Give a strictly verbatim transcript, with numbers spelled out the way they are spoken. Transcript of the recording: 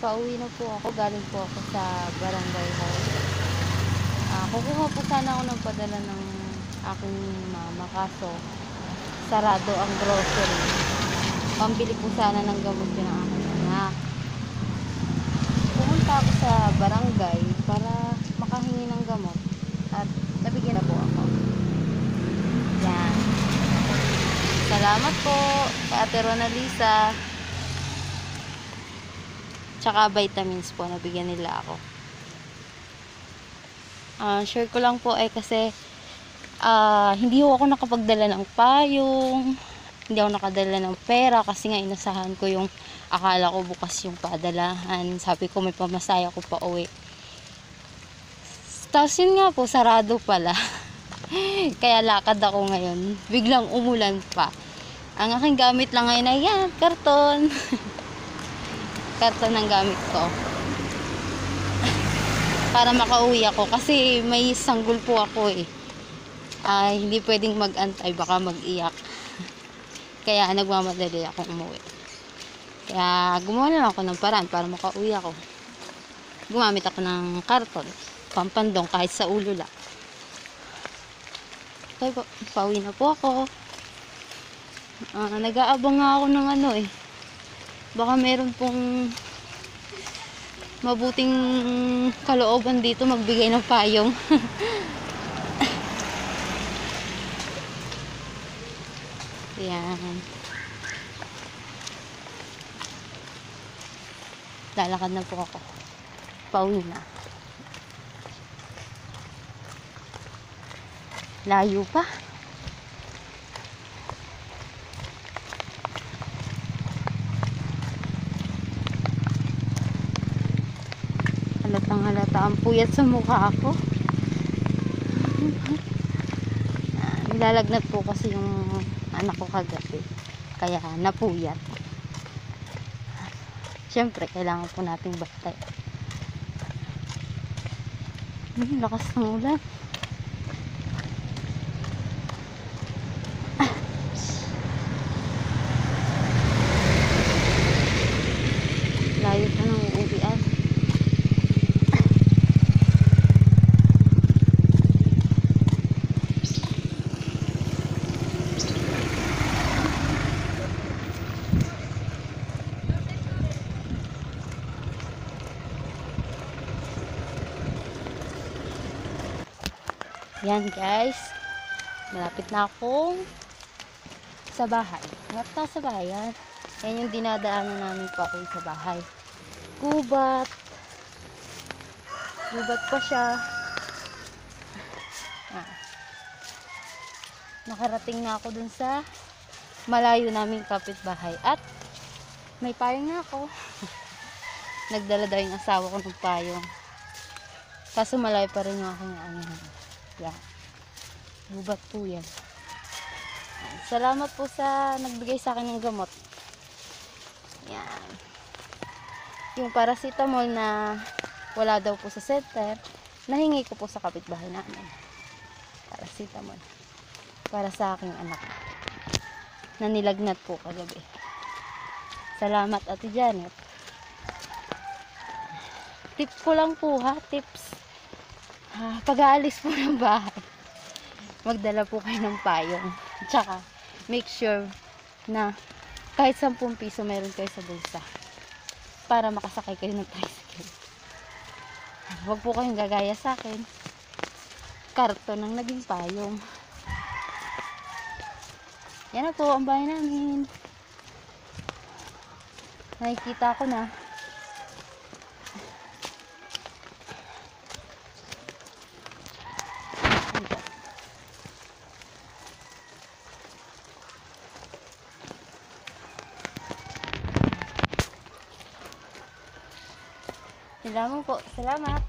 pauwi na po ako. Galing po ako sa barangay hall. Uh, kukuha po sana ako ng padala ng aking mama, kaso sarado ang grocery. Pambili po sana ng gamot yun ang aking anak. Pumunta ako sa barangay para makahingi ng gamot at nabigyan na po ako. Yan. Salamat po kay Ate Ronalisa. Tsaka vitamins po, nabigyan nila ako. Uh, share ko lang po eh kasi uh, hindi ako nakapagdala ng payong, hindi ako nakadala ng pera kasi nga inasahan ko yung akala ko bukas yung padalahan. Sabi ko may pamasaya ko pa uwi. Tapos yun nga po, sarado pala. Kaya lakad ako ngayon. Biglang umulan pa. Ang aking gamit lang ngayon ay yan, karton. Karton ang gamit ko. Para makauwi ako. Kasi may sanggol po ako eh. Ay, hindi pwedeng mag-antay. Baka mag-iyak. Kaya nagmamadali akong umuwi. Kaya gumawa na lang ako ng paraan para makauwi ako. Gumamit ako ng karton. Pampandong kahit sa ulo lang. Okay po. Pauwi na po ako. Uh, nag-aabang nga ako ng ano eh. Baka meron pong mabuting kalooban dito magbigay ng payong. Yan. Lalakad na po ako. Pauwi na. Layo pa. Halatang halata ang puyat sa mukha ako. Nilalagnat po kasi yung anak ko kagabi. Kaya napuyat. Siyempre, kailangan po nating bantay. Ay, lakas ng ulan. Layo pa ng uuwian. Yan guys, malapit na akong sa bahay. Malapit na sa bahay yan. Yan yung dinadaanan namin pa ako sa bahay. Gubat. Gubat pa siya. Ah. Nakarating na ako dun sa malayo naming kapitbahay. At may payong na ako. Nagdala daw yung asawa ko ng payong. Kaso malayo pa rin yung aking ano. Yan. Gubat po yan. Salamat po sa nagbigay sa akin ng gamot. Yan. Yung paracetamol na wala daw po sa center, nahingi ko po sa kapitbahay namin. Paracetamol. Para sa aking anak. Na nilagnat po kagabi. Salamat Ate Janet. Tip ko lang po ha, tips. Ah, pag-aalis po ng bahay, magdala po kayo ng payong. Tsaka, make sure na kahit sampung piso meron kayo sa bulsa para makasakay kayo ng tricycle. Huwag po kayong gagaya sa akin. Karton ang naging payong. Yan na po ang bahay namin. Nakikita ko na. Salamat po. Salamat.